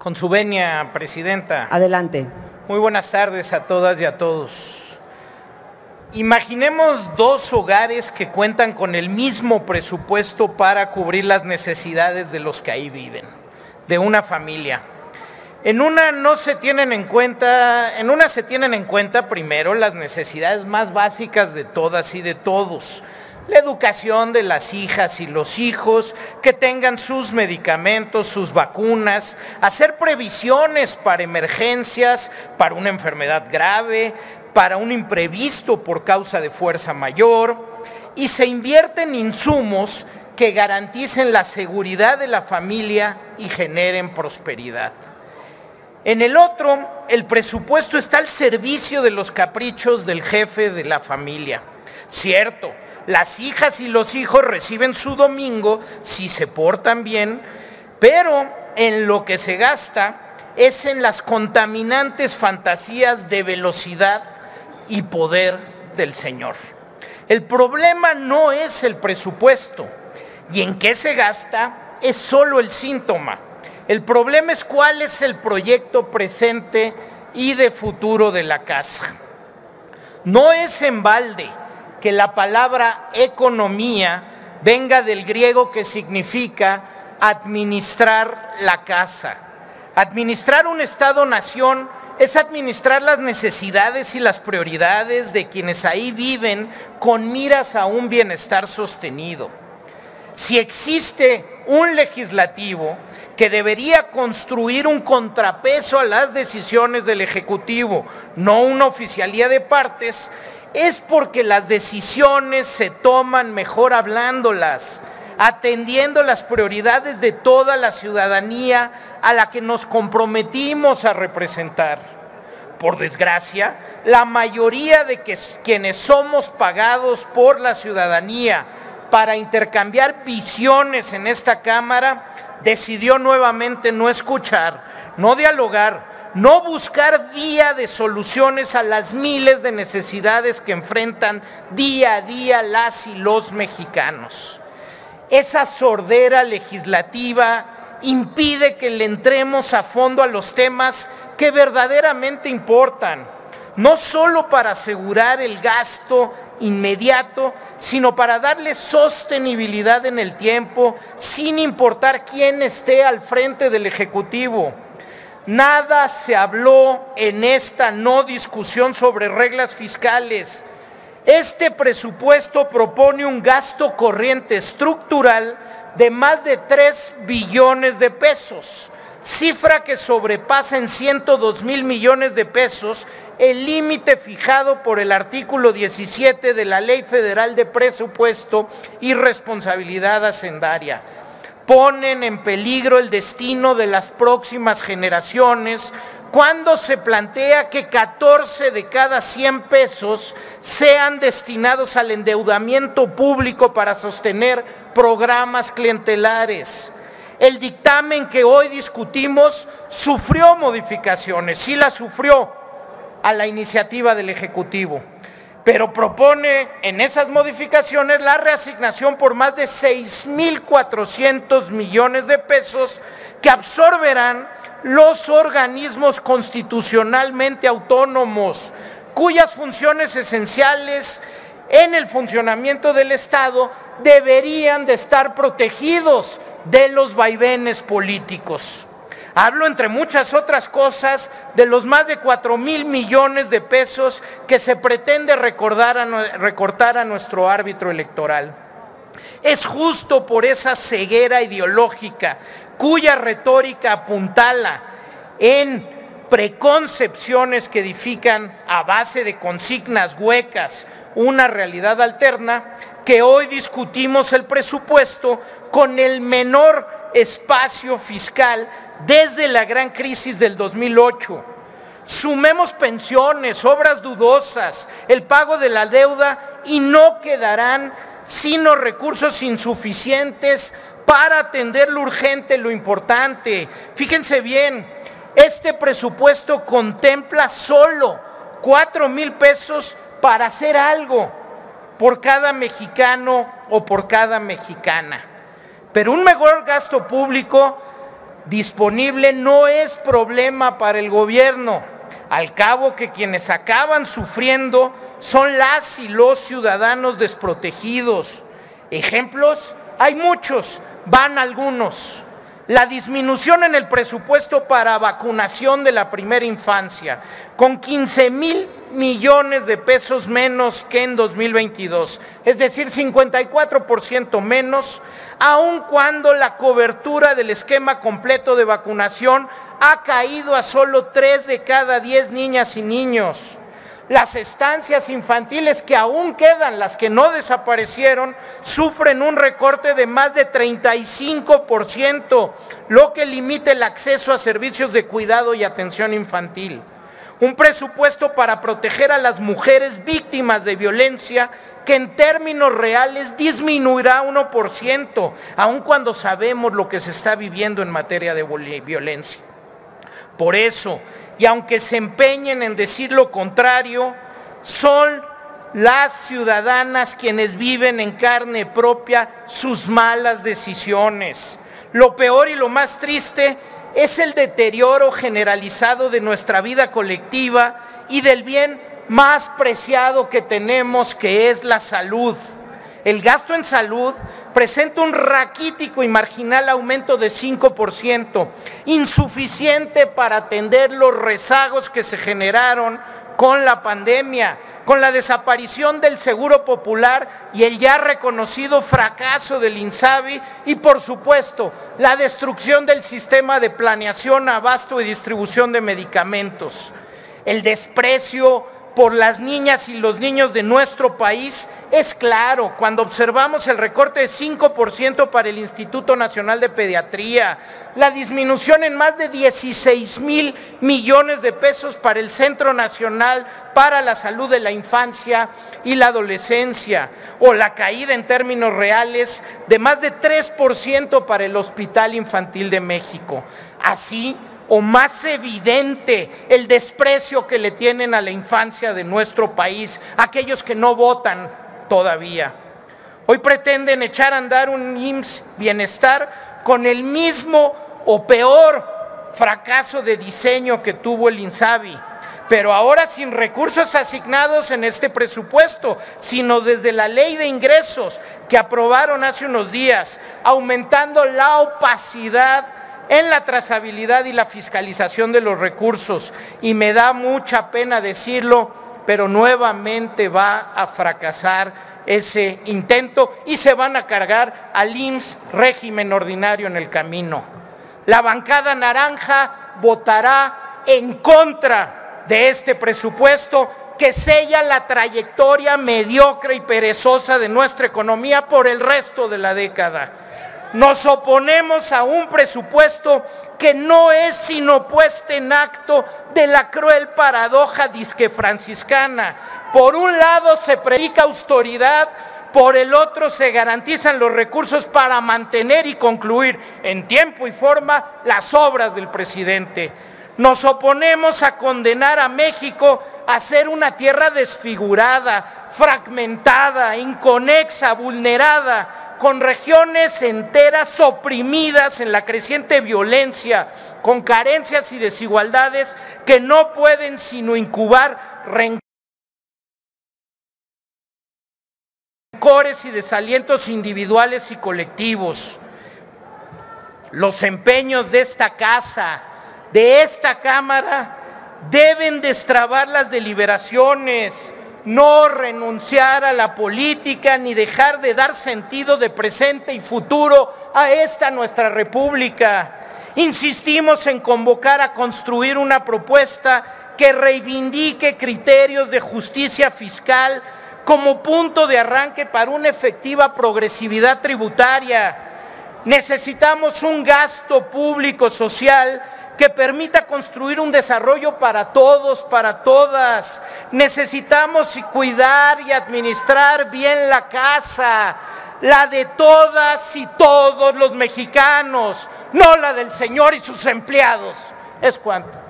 Con su venia, presidenta. Adelante. Muy buenas tardes a todas y a todos. Imaginemos dos hogares que cuentan con el mismo presupuesto para cubrir las necesidades de los que ahí viven, de una familia. En una se tienen en cuenta primero las necesidades más básicas de todas y de todos. La educación de las hijas y los hijos, que tengan sus medicamentos, sus vacunas, hacer previsiones para emergencias, para una enfermedad grave, para un imprevisto por causa de fuerza mayor, y se invierte en insumos que garanticen la seguridad de la familia y generen prosperidad. En el otro, el presupuesto está al servicio de los caprichos del jefe de la familia. Cierto, las hijas y los hijos reciben su domingo si se portan bien, pero en lo que se gasta es en las contaminantes fantasías de velocidad y poder del señor. El problema no es el presupuesto, y en qué se gasta es solo el síntoma. El problema es cuál es el proyecto presente y de futuro de la casa. No es en balde que la palabra economía venga del griego, que significa administrar la casa. Administrar un Estado-nación es administrar las necesidades y las prioridades de quienes ahí viven con miras a un bienestar sostenido. Si existe un legislativo que debería construir un contrapeso a las decisiones del Ejecutivo, no una oficialía de partes, es porque las decisiones se toman mejor hablándolas, atendiendo las prioridades de toda la ciudadanía a la que nos comprometimos a representar. Por desgracia, la mayoría de quienes somos pagados por la ciudadanía para intercambiar visiones en esta Cámara, decidió nuevamente no escuchar, no dialogar, no buscar vía de soluciones a las miles de necesidades que enfrentan día a día las y los mexicanos. Esa sordera legislativa impide que le entremos a fondo a los temas que verdaderamente importan, no solo para asegurar el gasto inmediato, sino para darle sostenibilidad en el tiempo, sin importar quién esté al frente del Ejecutivo. Nada se habló en esta no discusión sobre reglas fiscales. Este presupuesto propone un gasto corriente estructural de más de 3 billones de pesos, cifra que sobrepasa en 102,000 millones de pesos el límite fijado por el artículo 17 de la Ley Federal de Presupuesto y Responsabilidad Hacendaria. Ponen en peligro el destino de las próximas generaciones cuando se plantea que 14 de cada 100 pesos sean destinados al endeudamiento público para sostener programas clientelares. El dictamen que hoy discutimos sufrió modificaciones, sí las sufrió a la iniciativa del Ejecutivo, pero propone en esas modificaciones la reasignación por más de 6,400 millones de pesos que absorberán los organismos constitucionalmente autónomos, cuyas funciones esenciales en el funcionamiento del Estado deberían de estar protegidos de los vaivenes políticos. Hablo, entre muchas otras cosas, de los más de 4,000 millones de pesos que se pretende recortar a nuestro árbitro electoral. Es justo por esa ceguera ideológica, cuya retórica apuntala en preconcepciones que edifican a base de consignas huecas una realidad alterna, que hoy discutimos el presupuesto con el menor espacio fiscal desde la gran crisis del 2008. Sumemos pensiones, obras dudosas, el pago de la deuda y no quedarán sino recursos insuficientes para atender lo urgente, lo importante. Fíjense bien, este presupuesto contempla solo 4,000 pesos para hacer algo por cada mexicano o por cada mexicana. Pero un mejor gasto público disponible no es problema para el gobierno. Al cabo que quienes acaban sufriendo son las y los ciudadanos desprotegidos. Ejemplos, hay muchos, van algunos. La disminución en el presupuesto para vacunación de la primera infancia, con 15,000 millones de pesos menos que en 2022, es decir, 54% menos, aun cuando la cobertura del esquema completo de vacunación ha caído a solo 3 de cada 10 niñas y niños. Las estancias infantiles que aún quedan, las que no desaparecieron, sufren un recorte de más de 35%, lo que limita el acceso a servicios de cuidado y atención infantil. Un presupuesto para proteger a las mujeres víctimas de violencia que en términos reales disminuirá 1%, aun cuando sabemos lo que se está viviendo en materia de violencia. Por eso, y aunque se empeñen en decir lo contrario, son las ciudadanas quienes viven en carne propia sus malas decisiones. Lo peor y lo más triste es el deterioro generalizado de nuestra vida colectiva y del bien más preciado que tenemos, que es la salud. El gasto en salud presenta un raquítico y marginal aumento de 5%, insuficiente para atender los rezagos que se generaron con la pandemia, con la desaparición del Seguro Popular y el ya reconocido fracaso del INSABI y, por supuesto, la destrucción del sistema de planeación, abasto y distribución de medicamentos. El desprecio por las niñas y los niños de nuestro país es claro cuando observamos el recorte de 5% para el Instituto Nacional de Pediatría, la disminución en más de 16,000 millones de pesos para el Centro Nacional para la Salud de la Infancia y la Adolescencia, o la caída en términos reales de más de 3% para el Hospital Infantil de México. Así, o más evidente el desprecio que le tienen a la infancia de nuestro país, aquellos que no votan todavía. Hoy pretenden echar a andar un IMSS Bienestar con el mismo o peor fracaso de diseño que tuvo el INSABI, pero ahora sin recursos asignados en este presupuesto, sino desde la Ley de Ingresos que aprobaron hace unos días, aumentando la opacidad en la trazabilidad y la fiscalización de los recursos. Y me da mucha pena decirlo, pero nuevamente va a fracasar ese intento y se van a cargar al IMSS régimen ordinario en el camino. La bancada naranja votará en contra de este presupuesto que sella la trayectoria mediocre y perezosa de nuestra economía por el resto de la década. Nos oponemos a un presupuesto que no es sino puesta en acto de la cruel paradoja disque franciscana. Por un lado se predica austeridad, por el otro se garantizan los recursos para mantener y concluir en tiempo y forma las obras del presidente. Nos oponemos a condenar a México a ser una tierra desfigurada, fragmentada, inconexa, vulnerada, con regiones enteras oprimidas en la creciente violencia, con carencias y desigualdades que no pueden sino incubar rencores y desalientos individuales y colectivos. Los empeños de esta casa, de esta Cámara, deben destrabar las deliberaciones, no renunciar a la política ni dejar de dar sentido de presente y futuro a esta nuestra república. Insistimos en convocar a construir una propuesta que reivindique criterios de justicia fiscal como punto de arranque para una efectiva progresividad tributaria. Necesitamos un gasto público social que permita construir un desarrollo para todos, para todas. Necesitamos cuidar y administrar bien la casa, la de todas y todos los mexicanos, no la del señor y sus empleados. Es cuanto.